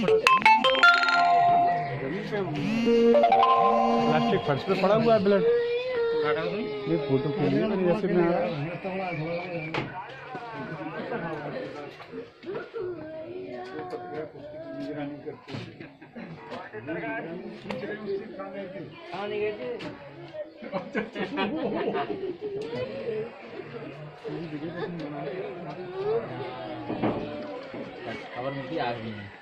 Plastic फर्श पे पड़ा हुआ है ब्लड। ये फोटो के लिए मेरी रसीद में आ रहा है। खबर मिलती आ गई है।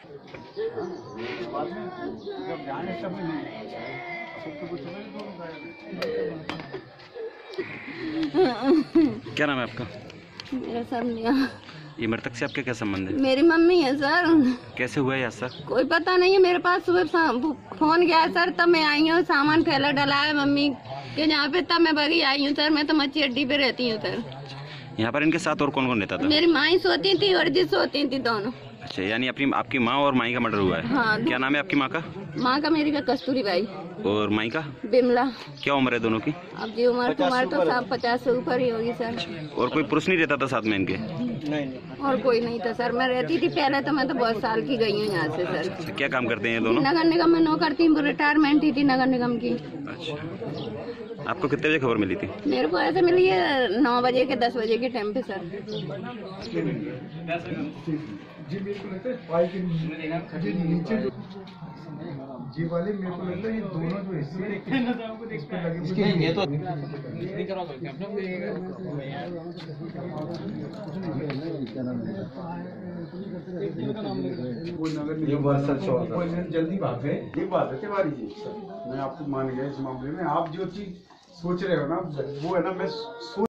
क्या नाम है आपका? मेरा सामने ये मृतक से आपके क्या संबंध है? मेरी मम्मी है सर। कैसे हुआ है सर? कोई पता नहीं है, मेरे पास सुबह फोन गया सर, तब मैं आई हूँ, सामान फैला डला है मम्मी के यहाँ पे, तब मैं भागी आई हूँ सर। मैं तो मच्छी अड्डी पे रहती हूँ सर। यहाँ पर इनके साथ और कौन कौन रहता था? मेरी माँ ही सोती थी और जी सोती थी दोनों। अच्छा, यानी आपकी माँ और माई का मर्डर हुआ है? हाँ। क्या नाम है आपकी माँ का? माँ का मेरी का कस्तूरी बाई और माई का? बिमला। क्या उम्र है दोनों की? अब जी उम्र तो 50 से ऊपर ही होगी सर। और कोई पुरुष नहीं रहता था साथ में इनके? और कोई नहीं था सर। मैं रहती थी पहले, तो मैं तो बहुत साल की गई हूँ यहाँ से सर। तो क्या काम करते हैं ये दोनों? नगर निगम में नौकर थी, रिटायरमेंट ही थी नगर निगम की। अच्छा, आपको कितने बजे खबर मिली थी? मेरे को ऐसे मिली है 9 बजे के 10 बजे के टाइम पे सर। जी मेरे को लगता है पाई के नीचे जो जी वाले मेरे को लगता है ये दोनों जो हिस्से इस पे लगे हुए ये तो जल्दी भाग गए। ये बात है तिवारी जी, मैं आपको मान गया इस मामले में। आप जो चीज सोच रहे हो ना वो है ना, मैं